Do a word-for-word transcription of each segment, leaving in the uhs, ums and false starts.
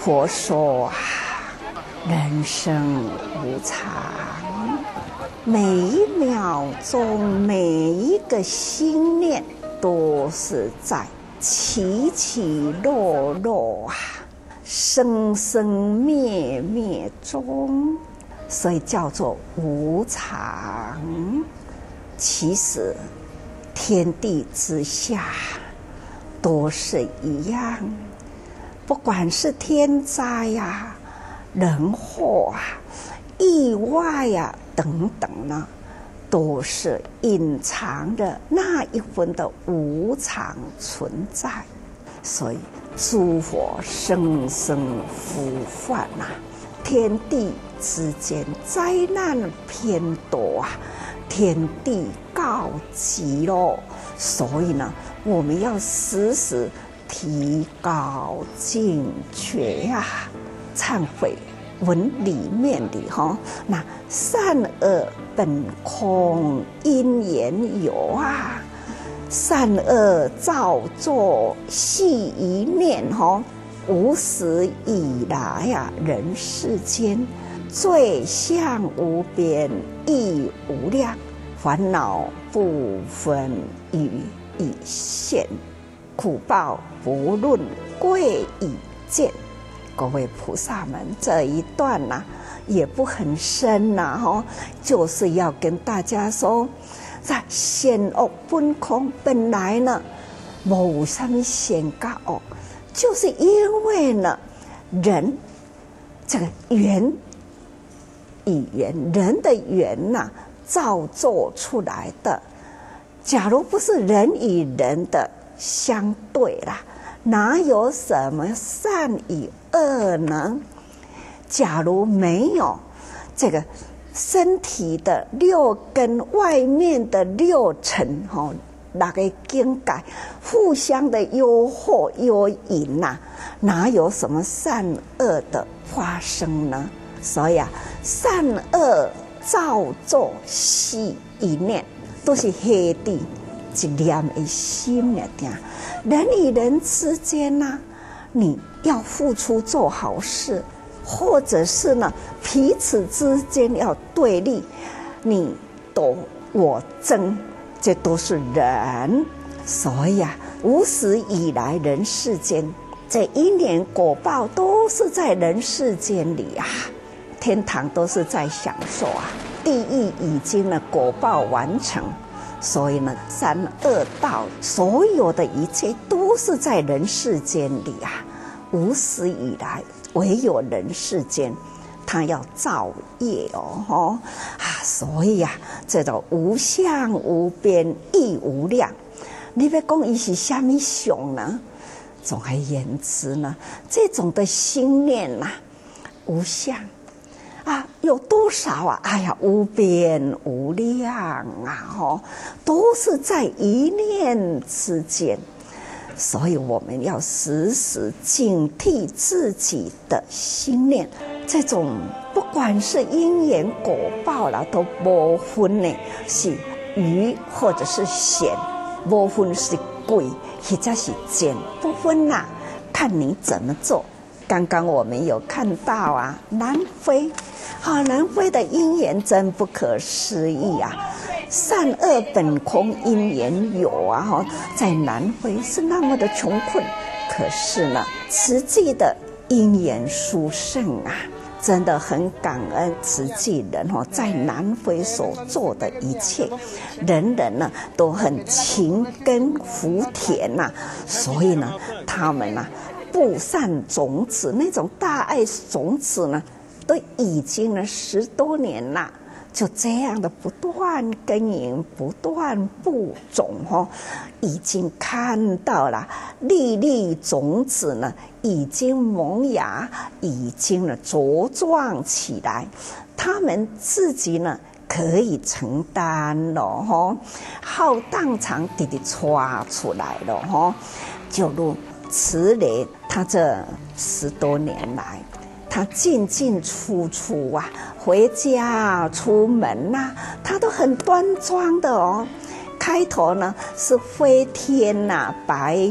佛说啊，人生无常，每一秒钟每一个心念都是在起起落落啊，生生灭灭中，所以叫做无常。其实天地之下都是一样，不管是天灾呀、啊、人祸啊、意外呀、啊、等等呢，都是隐藏着那一份的无常存在。所以诸佛生生呼唤呐、啊，天地之间灾难偏多啊，天地告急喽。所以呢，我们要时时提高警觉呀、啊。忏悔文里面里哈，那善恶本空，因缘有啊。善恶造作系一念哈，无始以来啊，人世间罪相无边，亦无量，烦恼不分于一线，苦报不论贵与贱。各位菩萨们，这一段呐、啊、也不很深呐、啊、哈，就是要跟大家说。在善恶本空，本来呢，无什么善跟恶，就是因为呢，人这个缘与缘，人的缘呐、啊，造作出来的。假如不是人与人的相对啦，哪有什么善与恶呢？假如没有这个。身体的六根，外面的六尘，哈，那个境界互相的诱惑诱引呐、啊，哪有什么善恶的发生呢？所以啊，善恶造作系一念，都是黑地一念的心了的。人与人之间呐、啊，你要付出做好事。或者是呢，彼此之间要对立，你斗我争，这都是人。所以啊，无始以来人世间，这因缘果报都是在人世间里啊。天堂都是在享受啊，地狱已经呢果报完成。所以呢，三恶道所有的一切都是在人世间里啊。无始以来，唯有人世间，他要造业哦，吼啊，所以啊，这种无相无边亦无量，你要讲伊是什么相呢？总而言之呢，这种的心念呐、啊，无相啊，有多少啊？哎呀，无边无量啊，吼，都是在一念之间。所以我们要时时警惕自己的心念，这种不管是因缘果报啦，都无分呢，是愚或者是贤，无分是贵或者是贱，不分啦、啊，看你怎么做。刚刚我们有看到啊，南非，啊，南非的因缘真不可思议啊。善恶本空，因缘有啊！哈，在南非是那么的穷困，可是呢，慈济的因缘殊胜啊，真的很感恩慈济人哦，在南非所做的一切，人人呢都很勤耕福田呐、啊，所以呢，他们呢、啊、布散种子，那种大爱种子呢，都已经呢十多年了。就这样的不断耕耘，不断播种哦，已经看到了粒粒种子呢，已经萌芽，已经呢茁壮起来。他们自己呢可以承担了哈，浩荡长地的刷出来了哈。就如慈莲，他这十多年来。他进进出出啊，回家出门呐、啊，他都很端庄的哦。开头呢是飞天呐、啊，白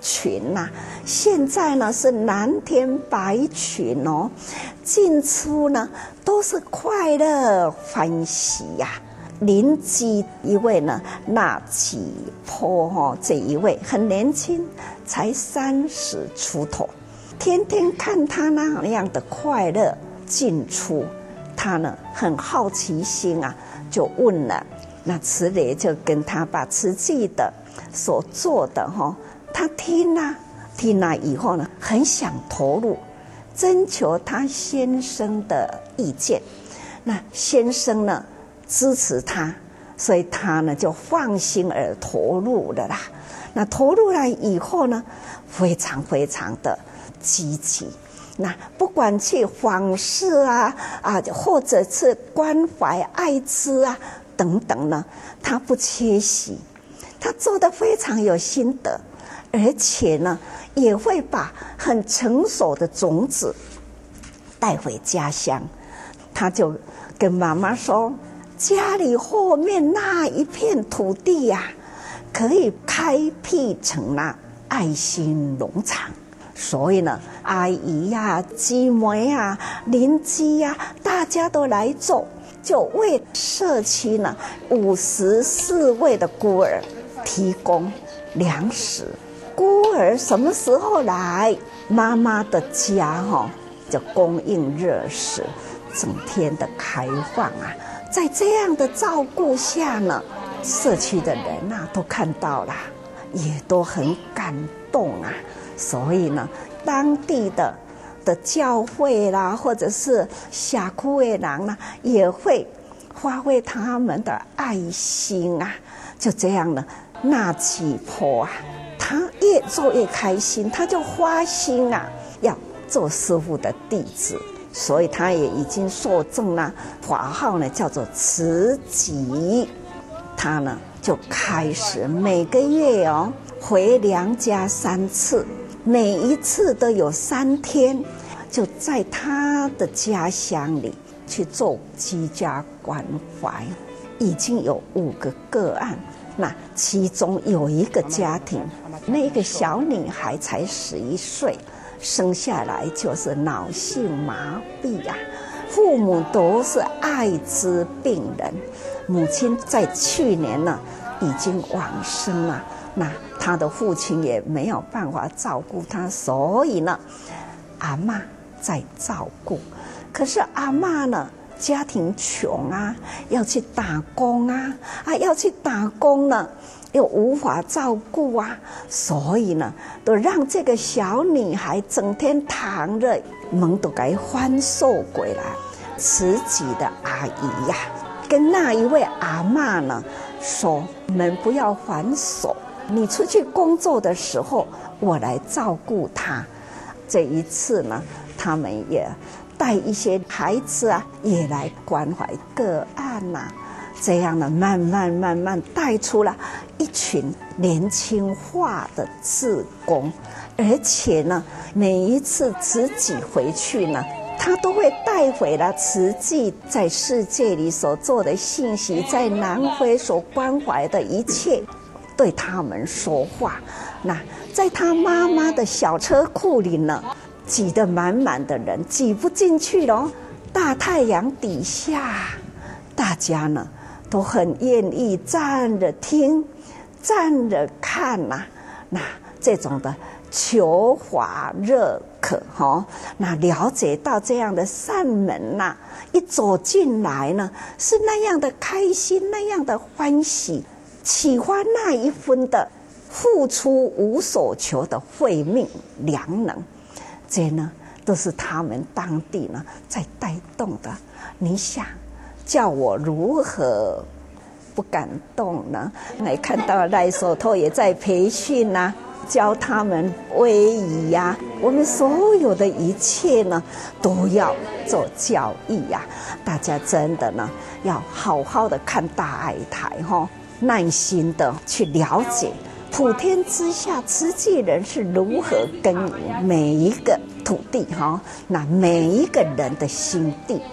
群呐、啊，现在呢是蓝天白群哦，进出呢都是快乐欢喜呀、啊。邻居一位呢，那启坡哈，这一位很年轻，才三十出头，天天看他那样的快乐进出，他呢很好奇心啊，就问了。那慈爷就跟他把慈济的所做的哈，他听啊听了以后呢，很想投入，征求他先生的意见。那先生呢支持他，所以他呢就放心而投入了啦。那投入了以后呢，非常非常的积极。那不管去访视啊啊，或者是关怀爱滋啊等等呢，他不缺席，他做得非常有心得，而且呢也会把很成熟的种子带回家乡。他就跟妈妈说，家里后面那一片土地呀、啊，可以开辟成那爱心农场。所以呢，阿姨呀、啊、姊妹啊、邻居呀、啊，大家都来做，就为社区呢五十四位的孤儿提供粮食。孤儿什么时候来，妈妈的家哈、哦、就供应热食，整天的开放啊。在这样的照顾下呢，社区的人啊都看到了，也都很感动啊。所以呢，当地的的教会啦，或者是社区的人呢，也会发挥他们的爱心啊。就这样呢，那启坡啊，他越做越开心，他就发心啊，要做师父的弟子。所以他也已经受证了法号呢，叫做慈济。他呢就开始每个月哦回娘家三次，每一次都有三天，就在他的家乡里去做居家关怀。已经有五个个案，那其中有一个家庭，那个小女孩才十一岁。生下来就是脑性麻痹啊，父母都是艾滋病人，母亲在去年呢已经往生了，那他的父亲也没有办法照顾他，所以呢，阿嬷在照顾。可是阿嬷呢，家庭穷啊，要去打工啊，啊要去打工呢，又无法照顾啊，所以呢，都让这个小女孩整天躺着，门都给反锁过来。慈济的阿姨呀、啊，跟那一位阿嬷呢说：“门不要反锁，你出去工作的时候，我来照顾她。”这一次呢，他们也带一些孩子啊，也来关怀个案呐、啊。这样呢，慢慢慢慢带出了一群年轻化的志工，而且呢，每一次慈济回去呢，他都会带回了慈济在世界里所做的信息，在南非所关怀的一切，对他们说话。那在他妈妈的小车库里呢，挤得满满的人，挤不进去咯。大太阳底下，大家呢都很愿意站着听，站着看呐、啊。那这种的求法热渴哈，那了解到这样的善门呐、啊，一走进来呢，是那样的开心，那样的欢喜，启发那一分的付出无所求的慧命良能，这呢都是他们当地呢在带动的。你想叫我如何不感动呢？来看到赖手托也在培训啊，教他们威仪呀、啊，我们所有的一切呢都要做教育呀、啊。大家真的呢要好好的看大爱台哈、哦，耐心的去了解普天之下慈济人是如何耕耘每一个土地哈、哦，那每一个人的心地。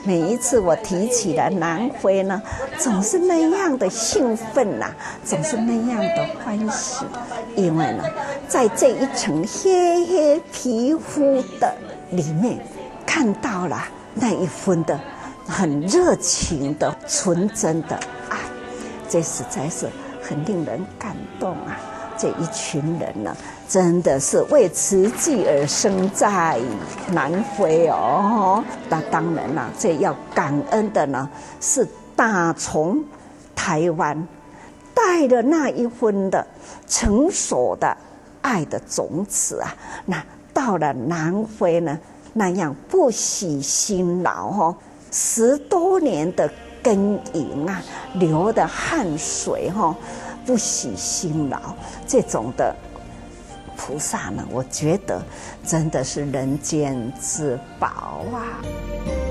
每一次我提起了南回呢，总是那样的兴奋呐、啊，总是那样的欢喜，因为呢，在这一层黑黑皮肤的里面，看到了那一份的很热情的、纯真的爱，这实在是很令人感动啊！这一群人呢，真的是为慈济而生在南回哦。那当然啦，这要感恩的呢，是打从台湾带了那一份的成熟的爱的种子啊，那到了南回呢，那样不惜辛劳哦，十多年的耕耘啊，流的汗水哈、哦。不惜辛劳，这种的菩萨呢，我觉得真的是人间之宝啊。